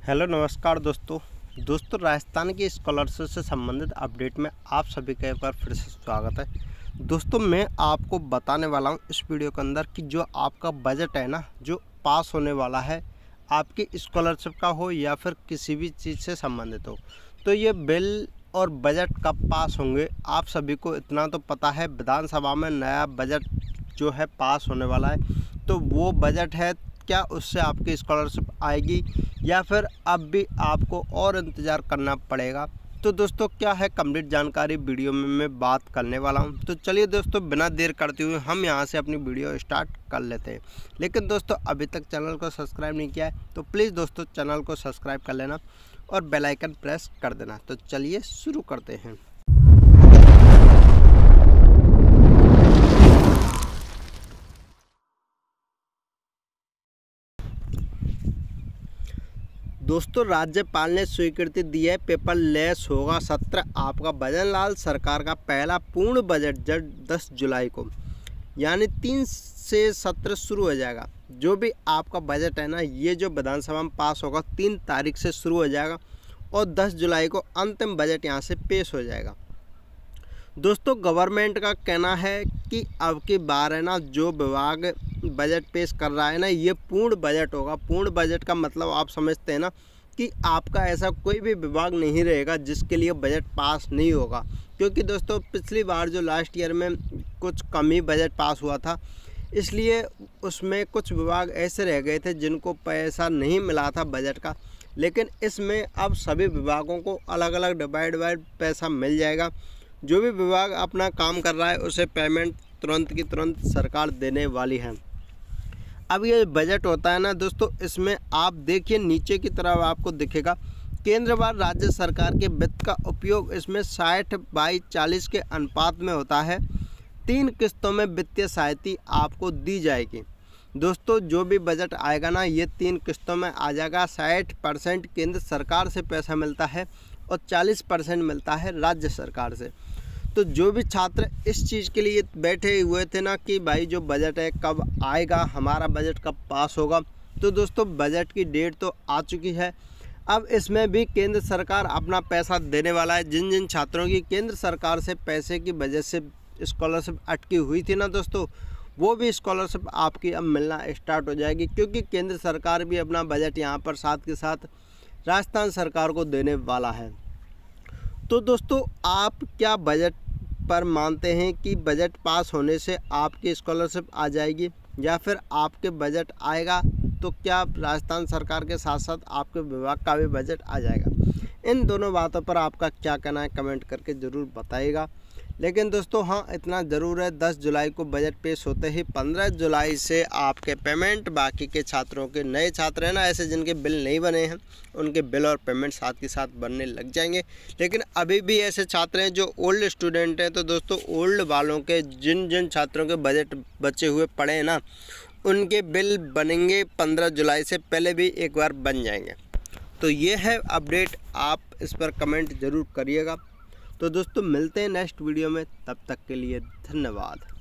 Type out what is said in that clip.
Hello नमस्कार दोस्तों राजस्थान की स्कॉलरशिप से संबंधित अपडेट में आप सभी का एक बार फिर से स्वागत है। दोस्तों मैं आपको बताने वाला हूं इस वीडियो के अंदर कि जो आपका बजट है ना, जो पास होने वाला है आपकी स्कॉलरशिप का हो या फिर किसी भी चीज़ से संबंधित हो, तो ये बिल और बजट कब पास होंगे आप सभी को इतना तो पता है। विधानसभा में नया बजट जो है पास होने वाला है, तो वो बजट है क्या उससे आपकी स्कॉलरशिप आएगी या फिर अब भी आपको और इंतज़ार करना पड़ेगा। तो दोस्तों क्या है कंप्लीट जानकारी वीडियो में मैं बात करने वाला हूं। तो चलिए दोस्तों बिना देर करते हुए हम यहां से अपनी वीडियो स्टार्ट कर लेते हैं। लेकिन दोस्तों अभी तक चैनल को सब्सक्राइब नहीं किया है तो प्लीज़ दोस्तों चैनल को सब्सक्राइब कर लेना और बेल आइकन प्रेस कर देना। तो चलिए शुरू करते हैं। दोस्तों राज्यपाल ने स्वीकृति दी है, पेपरलेस होगा सत्र। आपका भजन लाल सरकार का पहला पूर्ण बजट 10 जुलाई को यानी 3 से सत्र शुरू हो जाएगा। जो भी आपका बजट है ना, ये जो विधानसभा में पास होगा 3 तारीख से शुरू हो जाएगा और 10 जुलाई को अंतिम बजट यहाँ से पेश हो जाएगा। दोस्तों गवर्नमेंट का कहना है कि अब की बार है ना, जो विभाग बजट पेश कर रहा है ना, ये पूर्ण बजट होगा। पूर्ण बजट का मतलब आप समझते हैं ना कि आपका ऐसा कोई भी विभाग नहीं रहेगा जिसके लिए बजट पास नहीं होगा। क्योंकि दोस्तों पिछली बार जो लास्ट ईयर में कुछ कम ही बजट पास हुआ था, इसलिए उसमें कुछ विभाग ऐसे रह गए थे जिनको पैसा नहीं मिला था बजट का। लेकिन इसमें अब सभी विभागों को अलग अलग डिवाइड पैसा मिल जाएगा। जो भी विभाग अपना काम कर रहा है उसे पेमेंट तुरंत की तुरंत सरकार देने वाली है। अब ये बजट होता है ना दोस्तों, इसमें आप देखिए नीचे की तरफ आपको दिखेगा केंद्र व राज्य सरकार के वित्त का उपयोग इसमें 60/40 के अनुपात में होता है। 3 किस्तों में वित्तीय सहायता आपको दी जाएगी। दोस्तों जो भी बजट आएगा ना, ये 3 किस्तों में आ जाएगा। 60% केंद्र सरकार से पैसा मिलता है और 40% मिलता है राज्य सरकार से। तो जो भी छात्र इस चीज़ के लिए बैठे हुए थे ना कि भाई जो बजट है कब आएगा, हमारा बजट कब पास होगा, तो दोस्तों बजट की डेट तो आ चुकी है। अब इसमें भी केंद्र सरकार अपना पैसा देने वाला है। जिन जिन छात्रों की केंद्र सरकार से पैसे की वजह से स्कॉलरशिप अटकी हुई थी ना दोस्तों, वो भी स्कॉलरशिप आपकी अब मिलना स्टार्ट हो जाएगी। क्योंकि केंद्र सरकार भी अपना बजट यहाँ पर साथ के साथ राजस्थान सरकार को देने वाला है। तो दोस्तों आप क्या बजट पर मानते हैं कि बजट पास होने से आपकी स्कॉलरशिप आ जाएगी या फिर आपके बजट आएगा तो क्या राजस्थान सरकार के साथ साथ आपके विभाग का भी बजट आ जाएगा? इन दोनों बातों पर आपका क्या कहना है कमेंट करके ज़रूर बताइएगा। लेकिन दोस्तों हाँ इतना ज़रूर है, 10 जुलाई को बजट पेश होते ही 15 जुलाई से आपके पेमेंट बाकी के छात्रों के, नए छात्र हैं ना ऐसे जिनके बिल नहीं बने हैं, उनके बिल और पेमेंट साथ के साथ बनने लग जाएंगे। लेकिन अभी भी ऐसे छात्र हैं जो ओल्ड स्टूडेंट हैं, तो दोस्तों ओल्ड वालों के जिन जिन छात्रों के बजट बचे हुए पड़े हैं ना, उनके बिल बनेंगे 15 जुलाई से पहले भी एक बार बन जाएंगे। तो ये है अपडेट, आप इस पर कमेंट ज़रूर करिएगा। तो दोस्तों मिलते हैं नेक्स्ट वीडियो में, तब तक के लिए धन्यवाद।